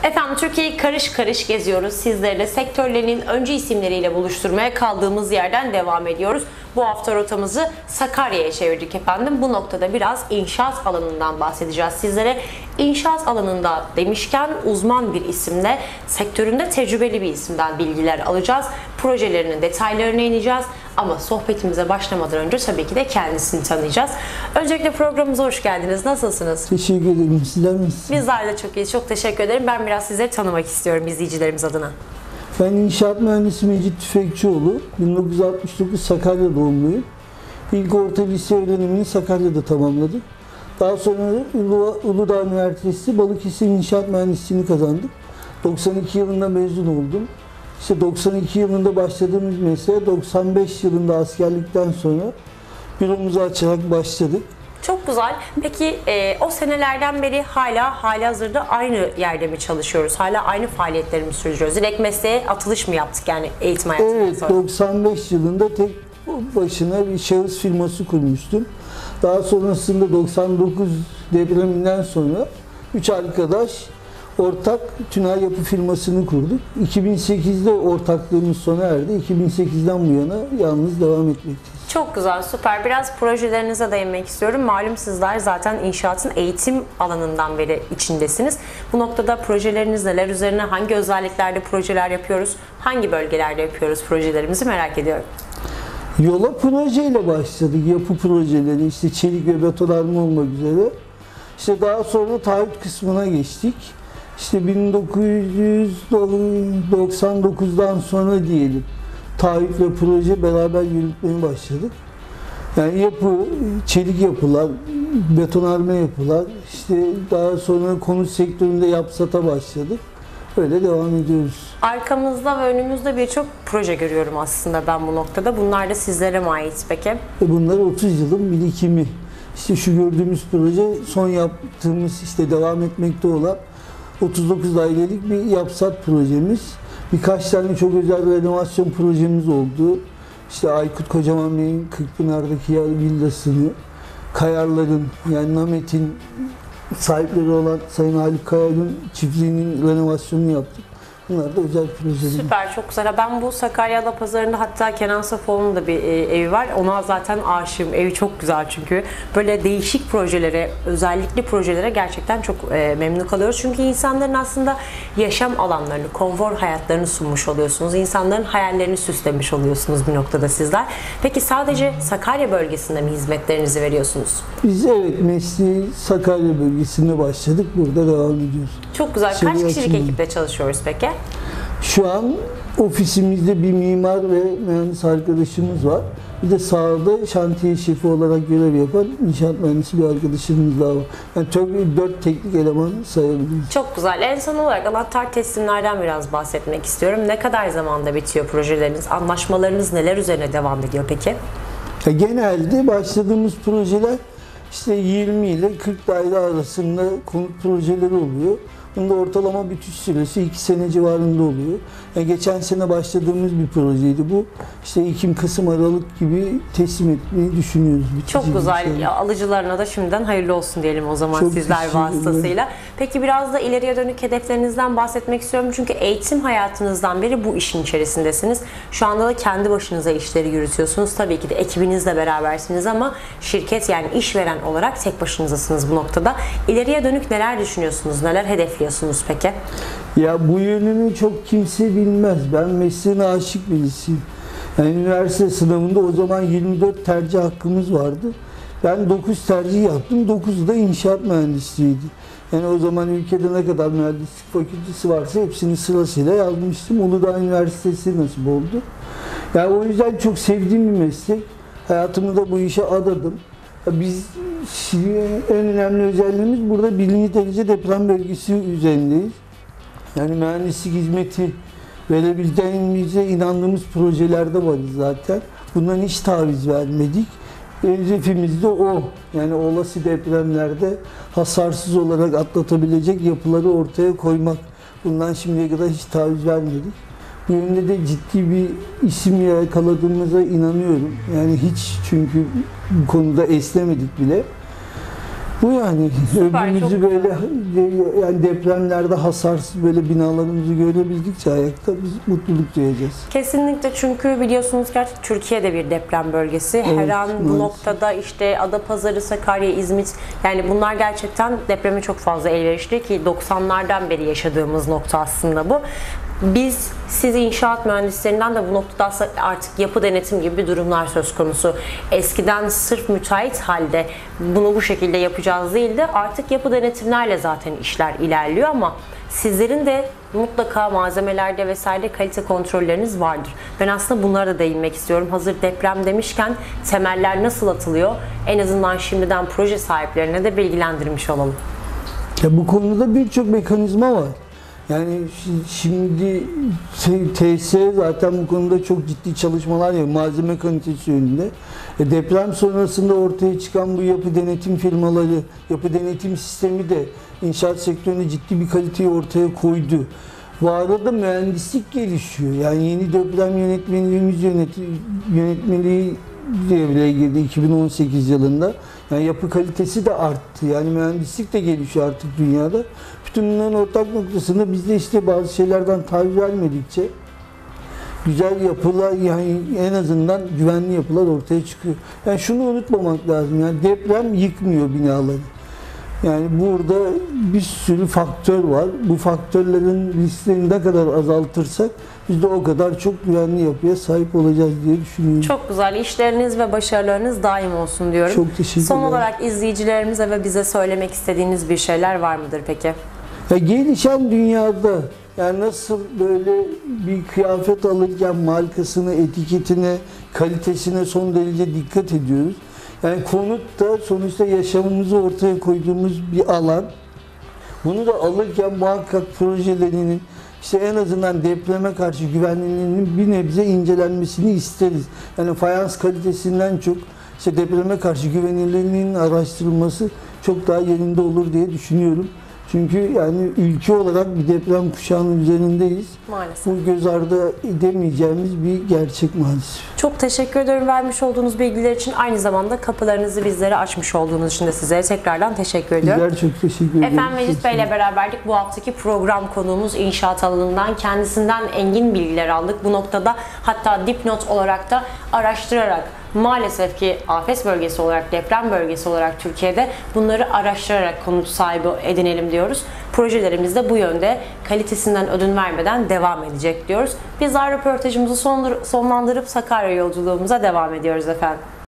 Efendim Türkiye'yi karış karış geziyoruz. Sizleri de sektörlerinin öncü isimleriyle buluşturmaya kaldığımız yerden devam ediyoruz. Bu hafta rotamızı Sakarya'ya çevirdik efendim. Bu noktada biraz inşaat alanından bahsedeceğiz sizlere. İnşaat alanında demişken uzman bir isimle, sektöründe tecrübeli bir isimden bilgiler alacağız. Projelerinin detaylarına ineceğiz. Ama sohbetimize başlamadan önce tabii ki de kendisini tanıyacağız. Öncelikle programımıza hoş geldiniz. Nasılsınız? Teşekkür ederim. Sizler misiniz? Bizler de çok iyiyiz. Çok teşekkür ederim. Ben biraz sizleri tanımak istiyorum izleyicilerimiz adına. Ben inşaat mühendisi Mecit Tüfekçioğlu. 1969 Sakarya doğumluyum. İlk orta lise öğrenimini Sakarya'da tamamladım. Daha sonra Uludağ Üniversitesi Balıkesir İnşaat Mühendisliğini kazandık. 92 yılında mezun oldum. İşte 92 yılında başladığımız mesleğe 95 yılında askerlikten sonra büromuzu açarak başladık. Çok güzel. Peki o senelerden beri halihazırda aynı yerde mi çalışıyoruz? Hala aynı faaliyetleri mi sürdürüyoruz? Direkt mesleğe atılış mı yaptık yani eğitim hayatından Evet, sonra? 95 yılında tek başına bir şahıs firması kurmuştum. Daha sonrasında 99 depreminden sonra 3 arkadaş ortak tünel yapı firmasını kurduk. 2008'de ortaklığımız sona erdi. 2008'den bu yana yalnız devam etmekteyiz. Çok güzel, süper. Biraz projelerinize değinmek istiyorum. Malum sizler zaten inşaatın eğitim alanından beri içindesiniz. Bu noktada projeleriniz neler? Üzerine hangi özelliklerde projeler yapıyoruz? Hangi bölgelerde yapıyoruz projelerimizi merak ediyorum. Yola projeyle başladık. Yapı projeleri, işte çelik ve betonarme olmak üzere. İşte daha sonra taahhüt kısmına geçtik. İşte 1999'dan sonra diyelim taahhüt ve proje beraber yürütmeye başladık. Yani yapı, çelik yapılar, betonarme yapılar, işte daha sonra konut sektöründe yapsata başladık. Öyle devam ediyoruz. Arkamızda ve önümüzde birçok proje görüyorum aslında ben bu noktada. Bunlar da sizlere mi ait peki? Bunlar 30 yılın birikimi. İşte şu gördüğümüz proje son yaptığımız, işte devam etmekte olan 39 dairelik bir yapsat projemiz. Birkaç tane çok özel bir renovasyon projemiz oldu. İşte Aykut Kocaman Bey'in Kırkpınar'daki yer villasını, Kayarların yani Namet'in sahipleri olan Sayın Haluk Kayar'ın çiftliğinin renovasyonunu yaptık. Bunlar da özel projeler. Süper, çok güzel. Ben bu Sakarya Adapazarı'nda hatta Kenan Safoğlu'nun da bir evi var. Ona zaten aşığım. Evi çok güzel çünkü. Böyle değişik projelere, özellikli projelere gerçekten çok memnun kalıyoruz. Çünkü insanların aslında yaşam alanlarını, konfor hayatlarını sunmuş oluyorsunuz. İnsanların hayallerini süslemiş oluyorsunuz bir noktada sizler. Peki sadece Sakarya bölgesinde mi hizmetlerinizi veriyorsunuz? Biz evet mesleği Sakarya bölgesinde başladık. Burada devam ediyoruz. Çok güzel. Kaç kişilik ekiple çalışıyoruz peki? Şu an ofisimizde bir mimar ve mühendis arkadaşımız var. Bir de sahada şantiye şefi olarak görev yapan inşaat mühendisi bir arkadaşımız daha var. Yani tabii 4 teknik eleman sayabiliriz. Çok güzel. En son olarak anahtar teslimlerden biraz bahsetmek istiyorum. Ne kadar zamanda bitiyor projeleriniz? Anlaşmalarınız neler üzerine devam ediyor peki? Genelde başladığımız projeler işte 20 ile 40 daire arasında konut projeleri oluyor. Bunda ortalama bitiş süresi 2 sene civarında oluyor. Geçen sene başladığımız bir projeydi bu. İşte Ekim, Kasım, Aralık gibi teslim etmeyi düşünüyoruz. Çok güzel. Alıcılarına da şimdiden hayırlı olsun diyelim o zaman çok sizler vasıtasıyla. Peki biraz da ileriye dönük hedeflerinizden bahsetmek istiyorum. Çünkü eğitim hayatınızdan beri bu işin içerisindesiniz. Şu anda da kendi başınıza işleri yürütüyorsunuz. Tabii ki de ekibinizle berabersiniz ama şirket yani işveren olarak tek başınızasınız bu noktada. İleriye dönük neler düşünüyorsunuz? Neler hedefliyorsunuz peki? Ya bu yönünü çok kimse bilmez. Ben mesleğine aşık birisiyim. Yani üniversite sınavında o zaman 24 tercih hakkımız vardı. Ben 9 tercih yaptım. 9'u da inşaat mühendisliğiydi. Yani o zaman ülkede ne kadar mühendislik fakültesi varsa hepsini sırasıyla yazmıştım. Uludağ Üniversitesi nasip oldu. Yani o yüzden çok sevdiğim bir meslek. Hayatımı da bu işe adadım. Biz en önemli özelliğimiz burada birinci derece deprem bölgesi üzerindeyiz. Yani mühendislik hizmeti verebileceğimize inandığımız projelerde varız zaten. Bundan hiç taviz vermedik. Hedefimiz de o. Yani olası depremlerde hasarsız olarak atlatabilecek yapıları ortaya koymak. Bundan şimdiye kadar hiç taviz vermedik. Bu yönde de ciddi bir isim yakaladığımıza inanıyorum. Yani hiç çünkü bu konuda esnemedik bile. Bu yani Süper, ömrümüzü çok böyle yani depremlerde hasarsız böyle binalarımızı görebildikçe ayakta biz mutluluk duyacağız. Kesinlikle, çünkü biliyorsunuz ki artık Türkiye'de bir deprem bölgesi. Her Evet, an bu maalesef. noktada işte Adapazarı, Sakarya, İzmit, yani bunlar gerçekten depreme çok fazla elverişli ki 90'lardan beri yaşadığımız nokta aslında bu. Siz inşaat mühendislerinden de bu noktada aslında artık yapı denetim gibi bir durumlar söz konusu. Eskiden sırf müteahhit halde bunu bu şekilde yapacağız değil de artık yapı denetimlerle zaten işler ilerliyor, ama sizlerin de mutlaka malzemelerde vesaire kalite kontrolleriniz vardır. Ben aslında bunlara da değinmek istiyorum. Hazır deprem demişken temeller nasıl atılıyor? En azından şimdiden proje sahiplerine de bilgilendirmiş olalım. Ya bu konuda birçok mekanizma var. Yani şimdi TSE zaten bu konuda çok ciddi çalışmalar yapıyor malzeme kalitesi yönünde. Deprem sonrasında ortaya çıkan bu yapı denetim firmaları, yapı denetim sistemi de inşaat sektöründe ciddi bir kaliteyi ortaya koydu. Bu arada mühendislik gelişiyor. Yani yeni deprem yönetmeliği devreye girdi 2018 yılında. Yani yapı kalitesi de arttı. Yani mühendislik de gelişiyor artık dünyada. Bütün bunların ortak noktasında biz de işte bazı şeylerden taviz vermedikçe güzel yapılar, yani en azından güvenli yapılar ortaya çıkıyor. Yani şunu unutmamak lazım. Yani deprem yıkmıyor binaları. Yani burada bir sürü faktör var. Bu faktörlerin risklerini ne kadar azaltırsak biz de o kadar çok güvenli yapıya sahip olacağız diye düşünüyorum. Çok güzel. İşleriniz ve başarılarınız daim olsun diyorum. Çok teşekkürler. Son olarak izleyicilerimize ve bize söylemek istediğiniz bir şeyler var mıdır peki? Ya gelişen dünyada yani nasıl böyle bir kıyafet alırken markasına, etiketine, kalitesine son derece dikkat ediyoruz. Yani konut da sonuçta yaşamımızı ortaya koyduğumuz bir alan. Bunu da alırken muhakkak projelerinin işte en azından depreme karşı güvenliğinin bir nebze incelenmesini isteriz. Yani fayans kalitesinden çok işte depreme karşı güvenilirliğinin araştırılması çok daha yerinde olur diye düşünüyorum. Çünkü yani ülke olarak bir deprem kuşağının üzerindeyiz. Maalesef. Bu göz ardı edemeyeceğimiz bir gerçek maalesef. Çok teşekkür ederim vermiş olduğunuz bilgiler için. Aynı zamanda kapılarınızı bizlere açmış olduğunuz için de sizlere tekrardan teşekkür ediyorum. Bizler çok teşekkür ederim. Efendim, Mecit Bey ile beraberdik. Bu haftaki program konuğumuz inşaat alanından, kendisinden engin bilgiler aldık. Bu noktada hatta dipnot olarak da araştırarak, maalesef ki afet bölgesi olarak, deprem bölgesi olarak Türkiye'de bunları araştırarak konut sahibi edinelim diyoruz. Projelerimiz de bu yönde kalitesinden ödün vermeden devam edecek diyoruz. Biz röportajımızı sonlandırıp Sakarya yolculuğumuza devam ediyoruz efendim.